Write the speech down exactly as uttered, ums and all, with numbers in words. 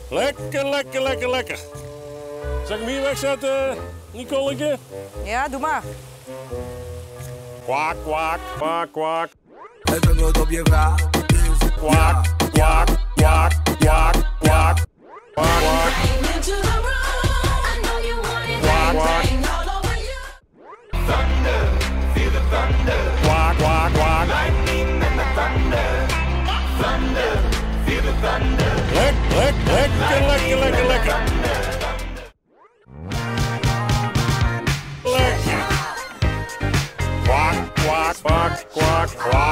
Lekker, lekker, lekker, lekker. Zal ik hem hier wegzetten, Nicoleke? Ja, doe maar. Kwak, kwak, kwak, kwak. Het antwoord op je vraag is Kwak, kwak, kwak, kwak, kwak. Kwak, kwak. Kwak, kwak. Kwak, kwak, kwak. Lek, lek, lekker, lekker, lekker, lekker. Lekker. Kwak, kwak, kwak, kwak, kwak.